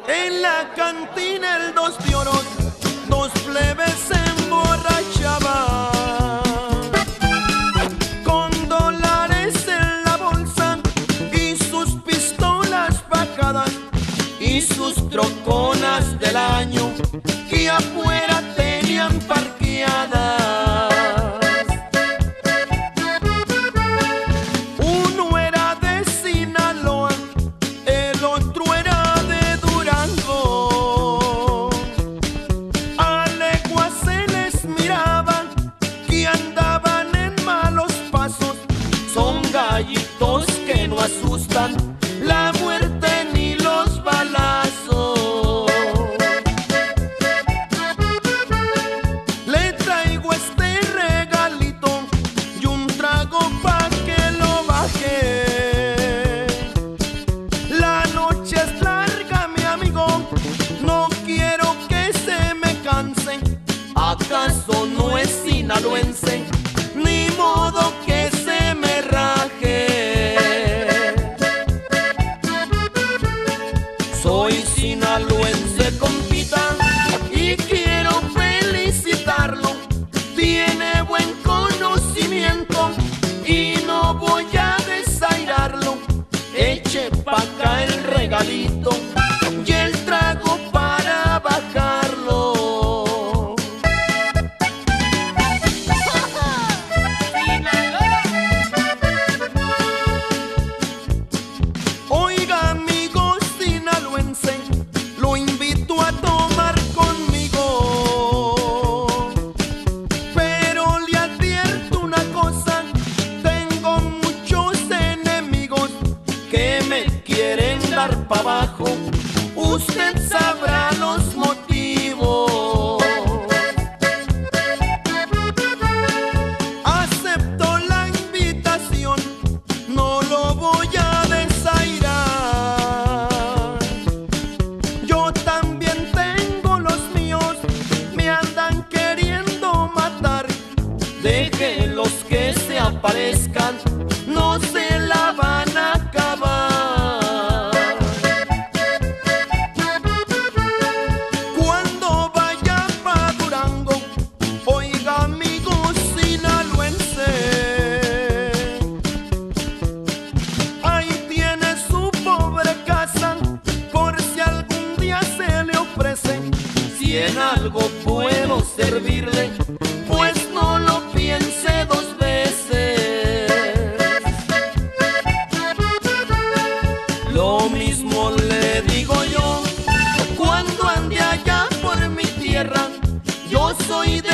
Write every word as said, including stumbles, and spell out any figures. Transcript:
En la cantina el dos de oros, dos plebes se emborrachaban, con dólares en la bolsa y sus pistolas bajadas y sus troconas del año que afuera tenían parqueadas. Uno era de Sinaloa, el otro era de Durango. A leguas se les miraba que andaban en malos pasos. Son gallitos que no asustan la muerte ni los balazos. Le traigo este regalito y un trago pa' que lo baje. La noche es larga, mi amigo, no quiero que se me canse. ¿Acaso no es sinaloense? Ni modo que se me raje. Soy sinaloense, compita, y quiero felicitarlo. Tiene buen conocimiento y no voy a desairarlo. Eche pa' acá el regalito y el trago para bajarlo. Oiga, amigo sinaloense, lo invito a tomar conmigo, pero le advierto una cosa: tengo muchos enemigos que me quieren dar pa' abajo. Usted sabrá los motivos. Acepto la invitación, no lo voy a desairar. Yo también tengo los míos, me andan queriendo matar. Déjenlos que se aparezcan, no se la van a acabar. Cuando vaya pa' Durango, oiga, amigo sinaloense, ahí tiene su pobre casa, por si algún día se le ofrece. Si en algo puedo servirle, pues no lo piense dos veces. Lo mismo le digo yo cuando ande allá por mi tierra. Yo soy de